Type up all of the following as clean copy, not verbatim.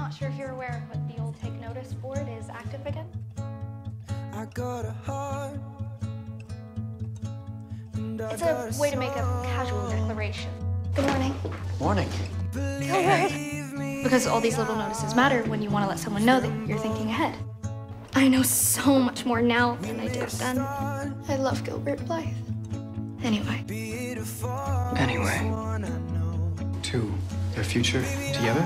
Not sure if you're aware, but the old take notice board is active again. I got a heart. It's a way to make a casual declaration. Good morning. Morning. Gilbert. Because all these little notices matter when you want to let someone know that you're thinking ahead. I know so much more now than I did then. I love Gilbert Blythe. Anyway. To their future together?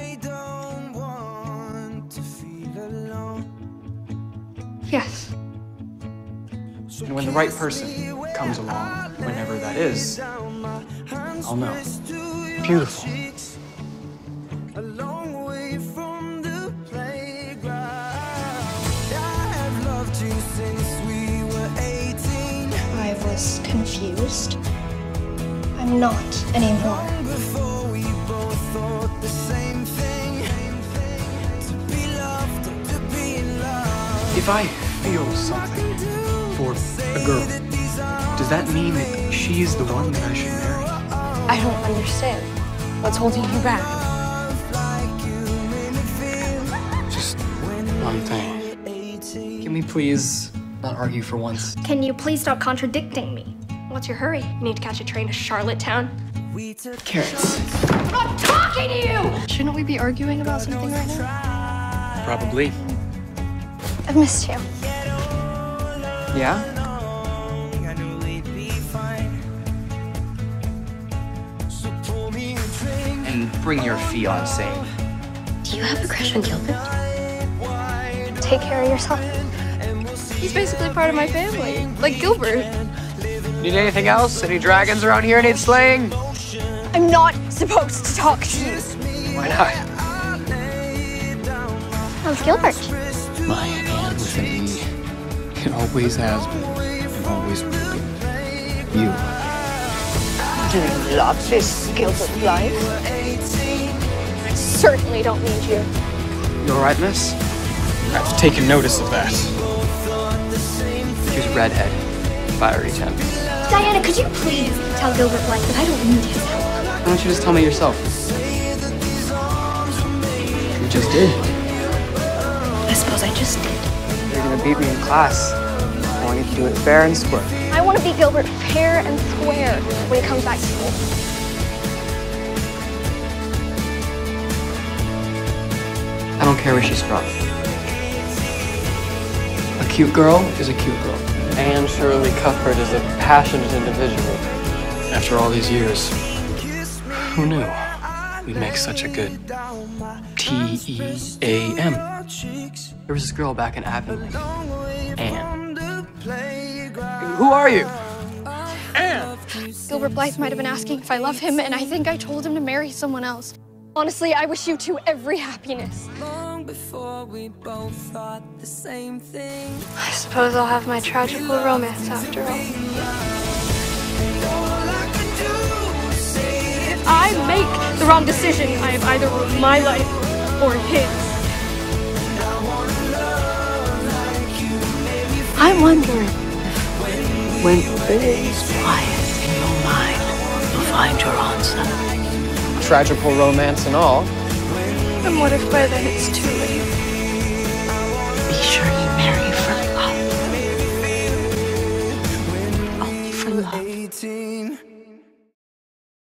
Yes. And when the right person comes along, whenever that is, I'll know. Beautiful. I was confused. I'm not anymore. If I feel something for a girl, does that mean that she's the one that I should marry? I don't understand. What's holding you back? Just one thing. Can we please not argue for once? Can you please stop contradicting me? What's your hurry? You need to catch a train to Charlottetown? Carrots. I'm not talking to you! Shouldn't we be arguing about something right now? Probably. I've missed you. Yeah? And bring your fiancé. Do you have a crush on Gilbert? Take care of yourself. He's basically part of my family, like Gilbert. Need anything else? Any dragons around here need slaying? I'm not supposed to talk to you. Why not? How's Gilbert? My hand within me. It always has been and always will be. You. Do you love this Gilbert Blythe? I certainly don't need you. You all right, miss? I've taken notice of that. She's a redhead. Fiery temp. Diana, could you please tell Gilbert Blythe that I don't need his help? Why don't you just tell me yourself? You just did. I suppose I just did. You're gonna beat me in class. I want you to do it fair and square. I want to be Gilbert fair and square when he comes back to school. I don't care where she's from. A cute girl is a cute girl. Anne Shirley Cuthbert is a passionate individual. After all these years, who knew we'd make such a good T-E-A-M? There was this girl back in Avonlea, Anne. Who are you? Anne! Gilbert Blythe might have been asking if I love him, and I think I told him to marry someone else. Honestly, I wish you two every happiness. Long before we both thought the same thing. I suppose I'll have my tragical romance after all. If I make the wrong decision, I have either ruined my life or his. I'm wondering if when all's quiet in your mind, you'll find your answer. Tragical romance and all. And what if by then it's too late? Be sure you marry for love. Only for love.